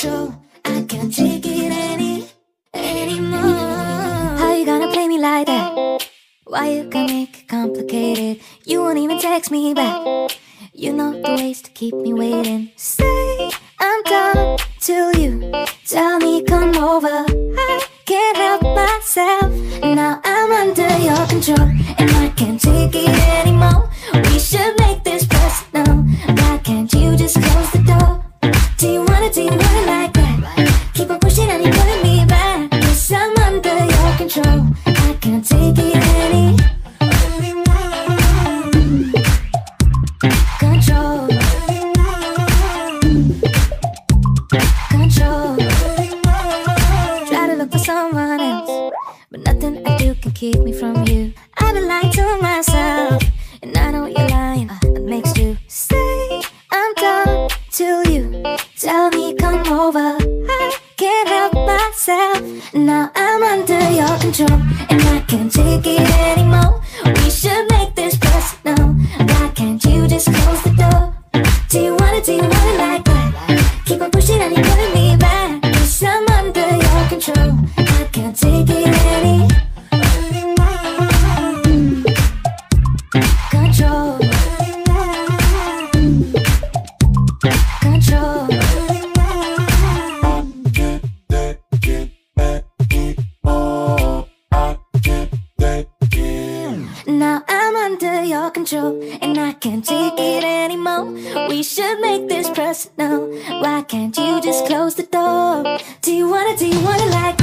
control. I can't take it anymore. How you gonna play me like that? Why you gonna make it complicated? You won't even text me back. You know the ways to keep me waiting. Say I'm done till you tell me come over. I can't help myself. Now I'm under your control, and I can't take it anymore. We should make this personal. Why can't you just close the door? Do you want it like that? Keep on pushing and you're pulling me back. 'Cause I'm under your control. I can't take it anymore. Control. Control. Try to look for someone else, but nothing I do can keep me from you. I've been lying to myself, and I know you're lying. What makes you say I'm done till you tell me come over? I can't help myself. Now I'm under your control, and I can't take it anymore. We should make this personal. Why can't you just close the door? Do you want it like that? Keep on pushing and you're pulling me back. 'Cause I'm under your control. I can't take it anymore. Control. Control. Now I'm under your control, and I can't take it anymore. We should make this personal. Why can't you just close the door? Do you want it like